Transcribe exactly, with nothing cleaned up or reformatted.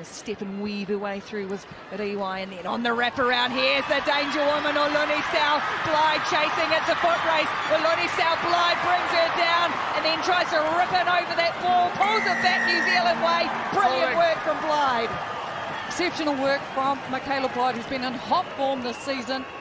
to step and weave her way through was at E Y, and then on the wraparound, here's the danger woman, Michaela Blyde chasing. It's a foot race. Michaela Blyde brings her down and then tries to rip it over that ball, pulls it back New Zealand way. Brilliant work from Blyde. Exceptional work from Michaela Blyde, who's been in hot form this season.